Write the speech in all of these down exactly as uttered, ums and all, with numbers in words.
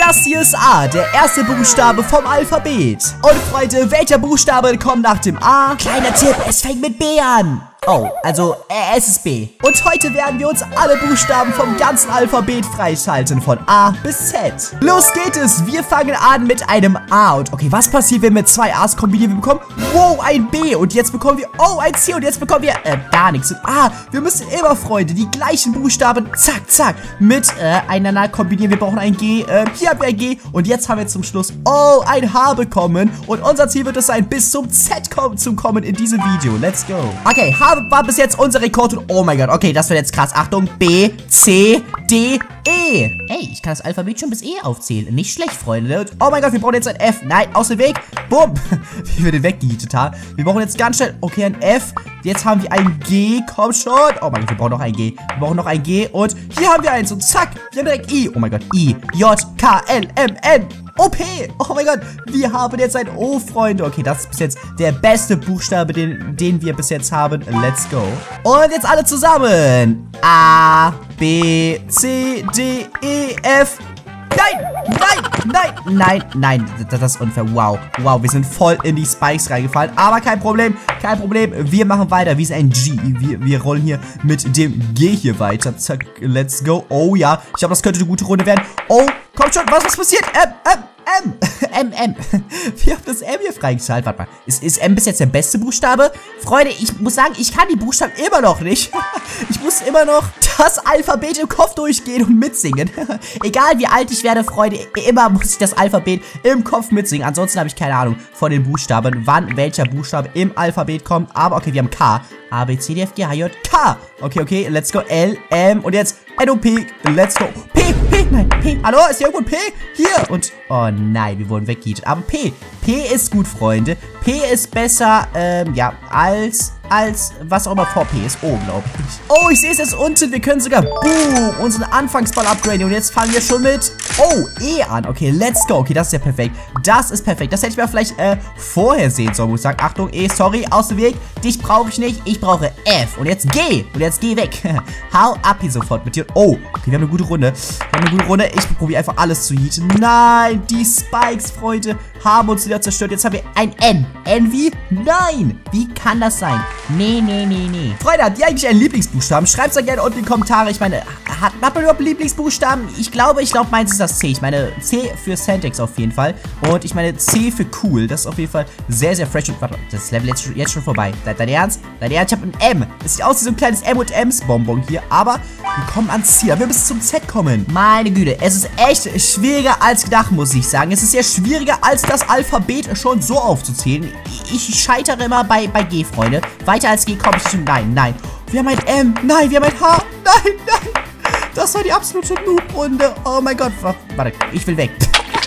Das hier ist A, der erste Buchstabe vom Alphabet. Und Freunde, welcher Buchstabe kommt nach dem A? Kleiner Tipp, es fängt mit B an. Oh, also äh, es ist B. Und heute werden wir uns alle Buchstaben vom ganzen Alphabet freischalten, von A bis Z. Los geht es, wir fangen an mit einem A. Und okay, was passiert, wenn wir zwei A's kombinieren? Wir bekommen, wow, ein B. Und jetzt bekommen wir, oh, ein C. Und jetzt bekommen wir, äh, gar nichts. Und A, wir müssen immer, Freunde, die gleichen Buchstaben, zack, zack, mit, äh, einander kombinieren. Wir brauchen ein G, äh, hier haben wir ein G. Und jetzt haben wir zum Schluss, oh, ein H bekommen. Und unser Ziel wird es sein, bis zum Z kommen, zu kommen in diesem Video. Let's go. Okay, H war bis jetzt unser Rekord und oh mein Gott, okay, das wird jetzt krass. Achtung, B, C, D, E. Ey, ich kann das Alphabet schon bis E aufzählen. Nicht schlecht, Freunde. Und oh mein Gott, wir brauchen jetzt ein F. Nein, aus dem Weg. Bumm. Wie wir den weggehietet haben. Wir brauchen jetzt ganz schnell, okay, ein F. Jetzt haben wir ein G. Komm schon. Oh mein Gott, wir brauchen noch ein G. Wir brauchen noch ein G. Und hier haben wir eins. Und zack, wir haben direkt I. Oh mein Gott, I, J, K, L, M, N. O P! Oh mein Gott, wir haben jetzt ein O, Freunde. Okay, das ist bis jetzt der beste Buchstabe, den, den wir bis jetzt haben. Let's go. Und jetzt alle zusammen. A, B, C, D, E, F. Nein, nein, nein, nein, nein, das ist unfair. Wow, wow, wir sind voll in die Spikes reingefallen. Aber kein Problem, kein Problem. Wir machen weiter. Wie ist ein G? Wir, wir rollen hier mit dem G hier weiter. Zack, let's go. Oh ja, ich glaube, das könnte eine gute Runde werden. Oh, kommt schon, was ist passiert? M, M, M, M, M. Wir haben das M hier freigeschaltet. Warte mal, ist, ist M bis jetzt der beste Buchstabe? Freunde, ich muss sagen, ich kann die Buchstaben immer noch nicht. Ich muss immer noch das Alphabet im Kopf durchgehen und mitsingen. Egal wie alt ich werde, Freunde, immer muss ich das Alphabet im Kopf mitsingen. Ansonsten habe ich keine Ahnung von den Buchstaben, wann welcher Buchstabe im Alphabet kommt. Aber okay, wir haben K. A, B, C, D, F, G, H, J, K. Okay, okay, let's go. L, M und jetzt N, O, P. Let's go. P, P, nein, P. Hallo, ist hier irgendwo ein P? Hier. Und, oh nein, wir wurden weggehietet. Aber P. P ist gut, Freunde. P ist besser, ähm, ja, als, als, was auch immer vor P ist. Oh, glaube ich. Oh, ich sehe es jetzt unten. Wir können sogar, boom, unseren Anfangsball upgraden. Und jetzt fangen wir schon mit, oh, E an. Okay, let's go. Okay, das ist ja perfekt. Das ist perfekt. Das hätte ich mir vielleicht, äh, vorher sehen sollen, muss ich sagen. Achtung, E, sorry, aus dem Weg. Dich brauche ich nicht. Ich brauche F. Und jetzt G. Und jetzt geh weg. Hau ab hier sofort mit dir. Oh, okay, wir haben eine gute Runde. Wir haben eine gute Runde. Ich probiere einfach alles zu heaten. Nein, die Spikes, Freunde, haben uns wieder zerstört. Jetzt haben wir ein N. N wie? Nein. Wie kann das sein? Nee, nee, nee, nee. Freunde, habt ihr eigentlich einen Lieblingsbuchstaben? Schreibt es da gerne unten in die Kommentare. Ich meine, hat, hat man überhaupt Lieblingsbuchstaben? Ich glaube, ich glaube, meins ist das C. Ich meine, C für Santex auf jeden Fall. Und ich meine, C für cool. Das ist auf jeden Fall sehr, sehr fresh. Und warte, das Level jetzt, jetzt schon vorbei. Dein Ernst? Dein Ernst? Ich habe ein M. Das sieht aus wie so ein kleines M und M's Bonbon hier. Aber wir kommen ans Ziel. Wir müssen zum Z kommen. Meine Güte, es ist echt schwieriger als gedacht, muss ich sagen. Es ist ja schwieriger, als das Alphabet schon so aufzuzählen. Ich scheitere immer bei, bei G, Freunde. Weiter als G komme ich nicht. Nein, nein. Wir haben ein M. Nein, wir haben ein H. Nein, nein. Das war die absolute Noob-Runde. Oh mein Gott. Warte, ich will weg.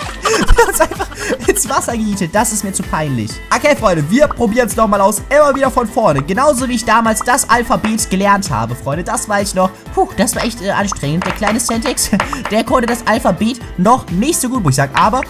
Wir haben uns einfach ins Wasser gehietet. Das ist mir zu peinlich. Okay, Freunde, wir probieren es nochmal aus. Immer wieder von vorne. Genauso wie ich damals das Alphabet gelernt habe, Freunde. Das weiß ich noch. Puh, das war echt äh, anstrengend. Der kleine Santex, der konnte das Alphabet noch nicht so gut, muss ich sagen. Aber,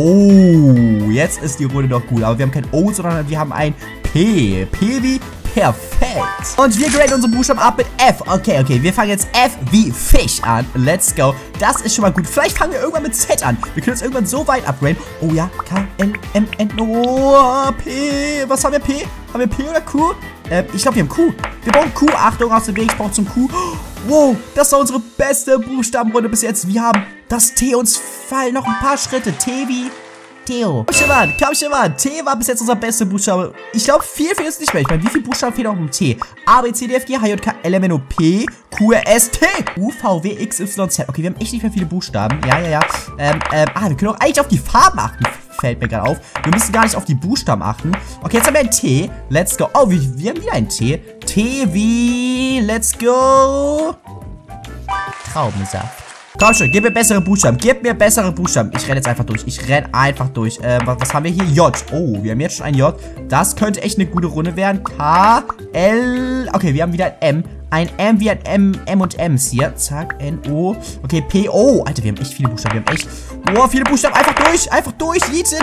oh, jetzt ist die Runde noch gut. Aber wir haben kein O, sondern wir haben ein P. P wie perfekt. Und wir graden unsere Buchstaben ab mit F. Okay, okay, wir fangen jetzt F wie Fisch an. Let's go. Das ist schon mal gut. Vielleicht fangen wir irgendwann mit Z an. Wir können uns irgendwann so weit upgraden. Oh ja, K, L, M, N, O, P. Was haben wir, P? Haben wir P oder Q? Ähm, ich glaube, wir haben Q. Wir brauchen Q. Achtung, aus dem Weg. Ich brauche zum Q. Wow, das war unsere beste Buchstabenrunde bis jetzt. Wir haben das T. Uns fallen noch ein paar Schritte. T wie Theo. Komm schon mal, komm schon mal. T war bis jetzt unser bester Buchstabe. Ich glaube, viel fehlt es nicht mehr. Ich meine, wie viele Buchstaben fehlen auf dem T? A, B, C, D, F, G, H, J, K, L, M, N, O, P, Q, R, S, T, U, V, W, X, Y, Z. Okay, wir haben echt nicht mehr viele Buchstaben. Ja, ja, ja. Ähm, ähm, ah, wir können auch eigentlich auf die Farben achten. Fällt mir gerade auf. Wir müssen gar nicht auf die Buchstaben achten. Okay, jetzt haben wir ein T. Let's go. Oh, wir, wir haben wieder ein T. T wie, let's go. Traubensaft. Komm schon, gib mir bessere Buchstaben. Gib mir bessere Buchstaben. Ich renne jetzt einfach durch. Ich renne einfach durch. Äh, was, was haben wir hier? J. Oh, wir haben jetzt schon ein J. Das könnte echt eine gute Runde werden. K, L. Okay, wir haben wieder ein M. Ein M wie ein M, M und M's hier. Zack, N, O. Okay, P, O. Alter, wir haben echt viele Buchstaben. Wir haben echt, oh, viele Buchstaben. Einfach durch. Einfach durch. Yeeten.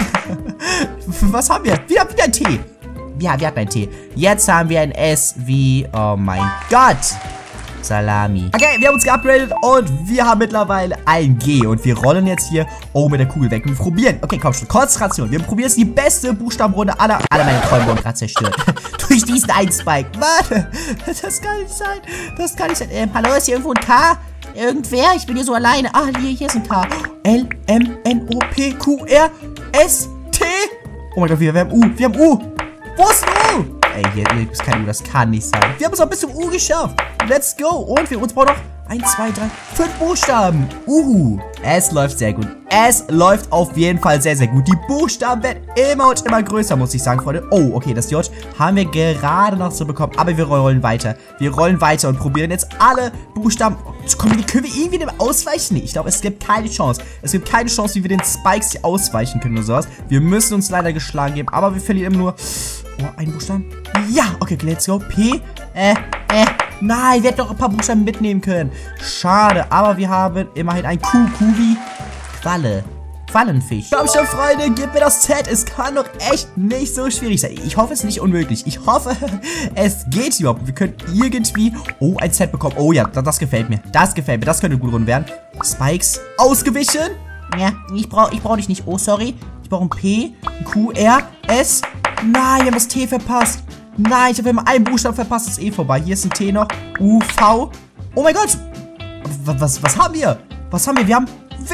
Was haben wir? Wir haben wieder ein T. Ja, wir hatten ein T. Jetzt haben wir ein S wie, oh mein Gott. Salami. Okay, wir haben uns geupgradet und wir haben mittlerweile ein G. Und wir rollen jetzt hier, oh, mit der Kugel weg. Und wir probieren, okay, komm schon, Konzentration. Wir probieren jetzt die beste Buchstabenrunde aller, aller meine Träume wurden gerade zerstört. Durch diesen einen Spike. Mann, das kann nicht sein. Das kann nicht sein. Ähm, hallo, ist hier irgendwo ein K? Irgendwer? Ich bin hier so alleine. Ah, hier, hier ist ein K. L, M, N, O, P, Q, R, S, T. Oh mein Gott, wir, wir haben U. Wir haben U. Wo ist ein U? Ey, hier, hier gibt es kein U. Das kann nicht sein. Wir haben es auch bis zum U geschafft. Let's go. Und wir uns brauchen noch eins, zwei, drei, fünf Buchstaben. Uhu. Es läuft sehr gut. Es läuft auf jeden Fall sehr, sehr gut. Die Buchstaben werden immer und immer größer, muss ich sagen, Freunde. Oh, okay, das J haben wir gerade noch so bekommen. Aber wir rollen weiter. Wir rollen weiter und probieren jetzt alle Buchstaben. Können wir, können wir irgendwie dem ausweichen? Nee, ich glaube, es gibt keine Chance. Es gibt keine Chance, wie wir den Spikes hier ausweichen können oder sowas. Wir müssen uns leider geschlagen geben. Aber wir verlieren immer nur... Oh, einen Buchstaben. Ja, okay, let's go. P, äh, äh. Nein, wir hätten doch ein paar Buchstaben mitnehmen können. Schade, aber wir haben immerhin ein Q. Q wie Qualle. Quallenfisch. Komm schon, Freunde, gib mir das Z. Es kann doch echt nicht so schwierig sein. Ich hoffe, es ist nicht unmöglich. Ich hoffe, es geht überhaupt. Wir können irgendwie... Oh, ein Z bekommen. Oh ja, das, das gefällt mir. Das gefällt mir. Das könnte eine gute Runde werden. Spikes ausgewichen. Ja, ich brauche ich brauch dich nicht. Oh, sorry. Ich brauche ein P, ein Q, R, S. Nein, wir haben das T verpasst. Nein, ich habe immer einen Buchstaben verpasst, ist eh vorbei. Hier ist ein T noch. U, V. Oh mein Gott. Was, was, was haben wir? Was haben wir? Wir haben W.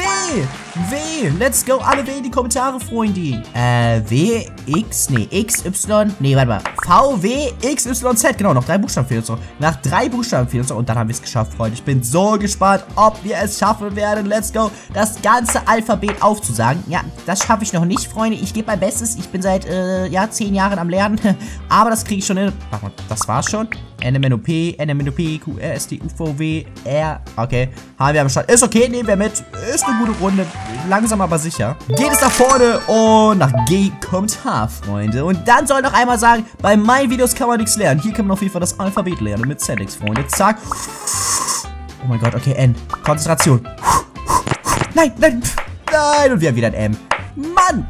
W. Let's go. Alle W in die Kommentare, Freunde. Äh, W, X. Nee, X, Y. Nee, warte mal. V, W, X, Y, Z. Genau, noch drei Buchstaben fehlen uns noch. Nach drei Buchstaben fehlen uns noch. Und dann haben wir es geschafft, Freunde. Ich bin so gespannt, ob wir es schaffen werden. Let's go. Das ganze Alphabet aufzusagen. Ja, das schaffe ich noch nicht, Freunde. Ich gebe mein Bestes. Ich bin seit, äh, ja, zehn Jahren am Lernen. Aber das kriege ich schon hin. Warte mal, das war's schon. N, M, N, O, P, N, M, N, O, P, Q, R, S, T, U, V, W, R. Okay, haben wir am Start. Ist okay, nehmen wir mit. Ist eine gute Runde. Langsam aber sicher. Geht es nach vorne und nach G kommt H, Freunde. Und dann soll noch einmal sagen, bei meinen Videos kann man nichts lernen. Hier kann man auf jeden Fall das Alphabet lernen mit Z X, Freunde. Zack. Oh mein Gott, okay, N. Konzentration. Nein, nein, nein. Und wir haben wieder ein M. Mann.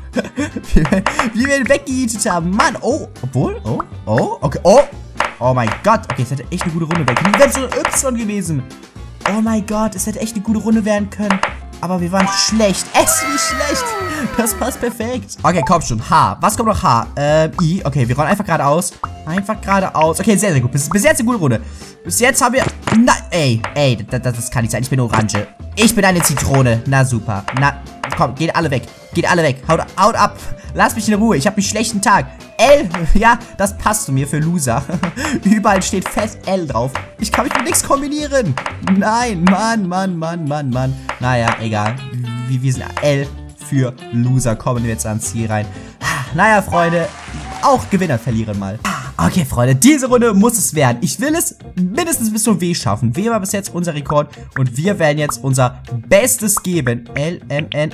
Wie wir ihn weggejietet haben. Mann, oh. Obwohl, oh, oh, okay, oh. Oh mein Gott. Okay, es hätte echt eine gute Runde werden können. Wie wäre so ein Y gewesen? Oh mein Gott, es hätte echt eine gute Runde werden können. Aber wir waren schlecht. Es wie schlecht. Das passt perfekt. Okay, komm schon. H. Was kommt noch? H. Ähm, I. Okay, wir rollen einfach geradeaus. Einfach geradeaus. Okay, sehr, sehr gut. Bis, bis jetzt eine gute Runde. Bis jetzt haben wir... Nein, ey, ey, das, das kann nicht sein. Ich bin Orange. Ich bin eine Zitrone. Na, super. Na, komm, geht alle weg. Geht alle weg. Haut, haut ab. Lass mich in Ruhe. Ich habe einen schlechten Tag. L. Ja, das passt zu mir für Loser. Überall steht fett L drauf. Ich kann mit nichts kombinieren. Nein, Mann, Mann, Mann, Mann, Mann. Naja, egal. Wir, wir sind L für Loser. Kommen wir jetzt ans Ziel rein. Naja, Freunde. Auch Gewinner verlieren mal. Okay, Freunde, diese Runde muss es werden. Ich will es mindestens bis zum W schaffen. W war bis jetzt unser Rekord. Und wir werden jetzt unser Bestes geben. L, M, N,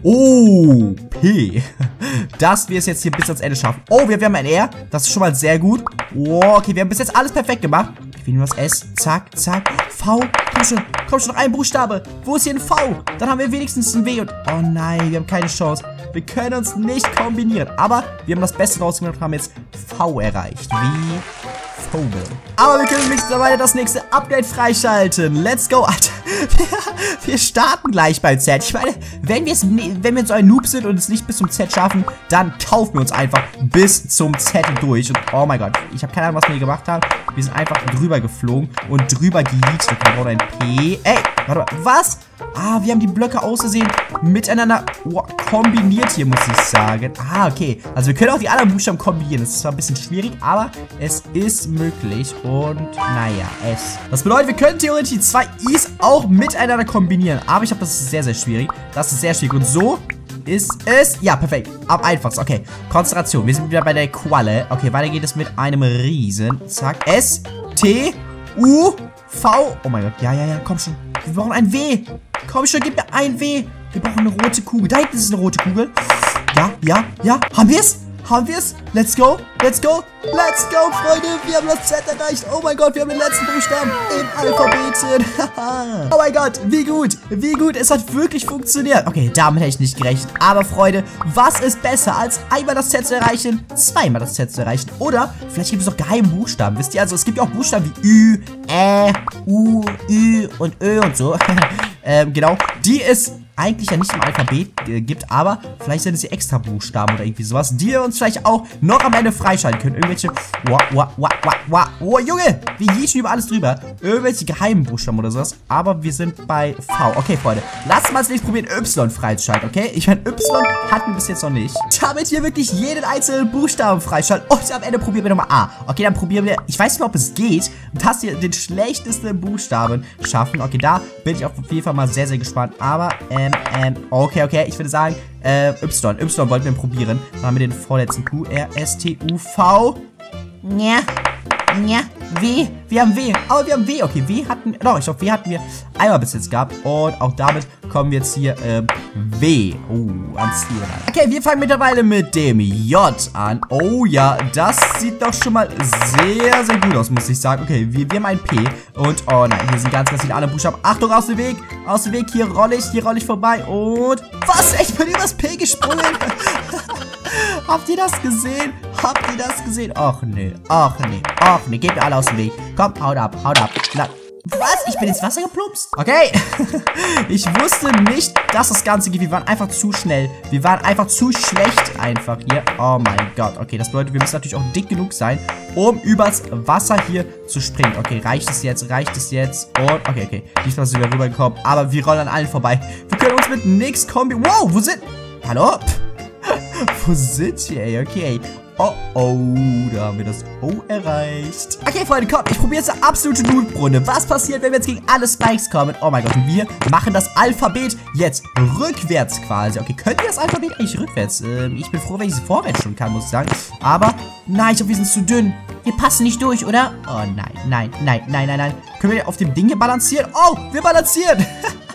O, P. Dass wir es jetzt hier bis ans Ende schaffen. Oh, wir, wir haben ein R. Das ist schon mal sehr gut. Oh, okay, wir haben bis jetzt alles perfekt gemacht. Ich will nur das S. Zack, zack. V. Komm schon, komm schon, noch ein Buchstabe. Wo ist hier ein V? Dann haben wir wenigstens ein W. Und oh nein, wir haben keine Chance. Wir können uns nicht kombinieren. Aber wir haben das Beste rausgemacht und haben jetzt V erreicht. Wie Vogel. Aber wir können mittlerweile das nächste Upgrade freischalten. Let's go, Alter. Wir starten gleich beim Z. Ich meine, wenn wir es, wenn wir so ein Noob sind und es nicht bis zum Z schaffen, dann kaufen wir uns einfach bis zum Z durch. Und oh mein Gott, ich habe keine Ahnung, was wir hier gemacht haben. Wir sind einfach drüber geflogen und drüber gejietet. Wir brauchen ein P. Ey, warte mal, was? Ah, wir haben die Blöcke ausgesehen miteinander oh, kombiniert hier, muss ich sagen. Ah, okay. Also wir können auch die anderen Buchstaben kombinieren. Das ist zwar ein bisschen schwierig, aber es ist möglich. Und naja, S. Das bedeutet, wir können theoretisch die zwei I's auch miteinander kombinieren. Aber ich glaube, das ist sehr, sehr schwierig. Das ist sehr schwierig. Und so ist es... Ja, perfekt. Am einfachsten. Okay, Konzentration. Wir sind wieder bei der Qualle. Okay, weiter geht es mit einem Riesen. Zack. S, T, U, V. Oh mein Gott. Ja, ja, ja. Komm schon. Wir brauchen ein W. Komm schon, gib mir ein W. Wir brauchen eine rote Kugel. Da hinten ist eine rote Kugel. Ja, ja, ja. Haben wir es? Haben wir es? Let's go. Let's go. Let's go, Freunde. Wir haben das Z erreicht. Oh mein Gott, wir haben den letzten Buchstaben im Alphabet. Oh mein Gott, wie gut. Wie gut. Es hat wirklich funktioniert. Okay, damit hätte ich nicht gerechnet. Aber, Freunde, was ist besser, als einmal das Z zu erreichen, zweimal das Z zu erreichen? Oder vielleicht gibt es noch geheime Buchstaben. Wisst ihr, also es gibt ja auch Buchstaben wie Ü, Ä, U, Ü und Ö und so. ähm, genau. Die es eigentlich ja nicht im Alphabet äh, gibt, aber vielleicht sind es die extra Buchstaben oder irgendwie sowas, die wir uns vielleicht auch noch am Ende freischalten können. Irgendwelche, wow, wow, wow, wow, wow, oh Junge, wir jieschen über alles drüber. Irgendwelche geheimen Buchstaben oder sowas, aber wir sind bei V. Okay, Freunde, lasst mal als nächstes probieren, Y freizuschalten, okay? Ich meine, Y hatten wir bis jetzt noch nicht. Damit wir wirklich jeden einzelnen Buchstaben freischalten und am Ende probieren wir nochmal A. Okay, dann probieren wir, ich weiß nicht mehr, ob es geht, dass wir den schlechtesten Buchstaben schaffen. Okay, da bin ich auf jeden Fall mal sehr, sehr gespannt, aber, ähm, Ähm, okay, okay, ich würde sagen, äh, Y. Y wollten wir probieren. Dann haben wir den vorletzten Q. R, S, T, U, V. Ja. Ja. W. Wir haben W. Aber wir haben W. Okay, W hatten wir. Doch, ich glaube, W hatten wir einmal bis jetzt gehabt. Und auch damit kommen wir jetzt hier, ähm, W. Oh, ans Ziel ran. Okay, wir fangen mittlerweile mit dem J an. Oh ja, das sieht doch schon mal sehr, sehr gut aus, muss ich sagen. Okay, wir, wir haben ein P. Und, oh nein, hier sind ganz, ganz viele andere Buchstaben. Achtung, aus dem Weg. Aus dem Weg. Hier rolle ich, hier rolle ich vorbei. Und, was? Ich bin über das P gesprungen. Habt ihr das gesehen? Habt ihr das gesehen? Ach nee, ach nee, ach nee, geht mir alle aus dem Weg. Komm, haut ab, haut ab. Na, was? Ich bin ins Wasser geplumpst? Okay. Ich wusste nicht, dass das Ganze geht. Wir waren einfach zu schnell. Wir waren einfach zu schlecht einfach hier. Oh mein Gott. Okay, das bedeutet, wir müssen natürlich auch dick genug sein, um übers Wasser hier zu springen. Okay, reicht es jetzt? Reicht es jetzt? Und, okay, okay. Diesmal sind wir rübergekommen, aber wir rollen an allen vorbei. Wir können uns mit nix kombi... Wow, wo sind... Hallo? Wo sind wir, ey? Okay. Oh, oh, da haben wir das O erreicht. Okay, Freunde, komm, ich probiere jetzt eine absolute Noob-Runde. Was passiert, wenn wir jetzt gegen alle Spikes kommen? Oh mein Gott, wir machen das Alphabet jetzt rückwärts quasi. Okay, könnt ihr das Alphabet eigentlich rückwärts? Ähm, ich bin froh, wenn ich es vorwärts schon kann, muss ich sagen. Aber, nein, ich glaube, wir sind zu dünn. Wir passen nicht durch, oder? Oh, nein, nein, nein, nein, nein, nein. Können wir auf dem Ding hier balancieren? Oh, wir balancieren.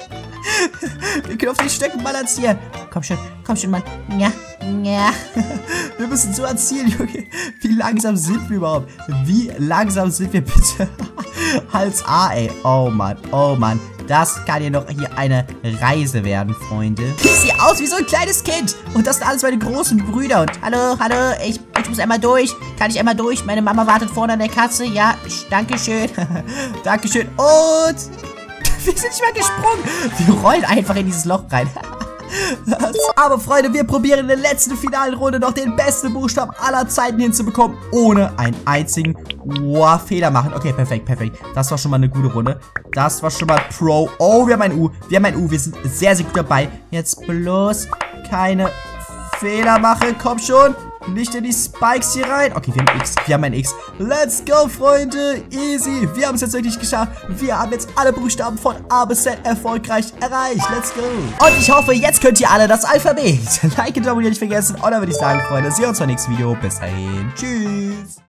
Wir können auf den Stöcken balancieren. Komm schon, komm schon, Mann. Ja, ja. Wir müssen so ans Ziel, Junge. Wie langsam sind wir überhaupt? Wie langsam sind wir bitte? Hals A, ey. Oh Mann, oh Mann. Das kann ja noch hier eine Reise werden, Freunde. Ich sehe aus wie so ein kleines Kind. Und das sind alles meine großen Brüder. Und hallo, hallo, ich, ich muss einmal durch. Kann ich einmal durch? Meine Mama wartet vorne an der Katze. Ja, dankeschön. Dankeschön. Und... wir sind nicht mehr gesprungen. Wir rollen einfach in dieses Loch rein. Aber, Freunde, wir probieren in der letzten finalen Runde noch den besten Buchstaben aller Zeiten hinzubekommen, ohne einen einzigen wow, Fehler machen. Okay, perfekt, perfekt. Das war schon mal eine gute Runde. Das war schon mal Pro. Oh, wir haben ein U. Wir haben ein U. Wir sind sehr, sehr gut dabei. Jetzt bloß keine Fehler machen. Komm schon. Nicht in die Spikes hier rein. Okay, wir haben X. Wir haben ein X. Let's go, Freunde. Easy. Wir haben es jetzt wirklich geschafft. Wir haben jetzt alle Buchstaben von A bis Z erfolgreich erreicht. Let's go. Und ich hoffe, jetzt könnt ihr alle das Alphabet. Like und abonnieren nicht vergessen. Und dann würde ich sagen, Freunde, sehen wir uns beim nächsten Video. Bis dahin. Tschüss.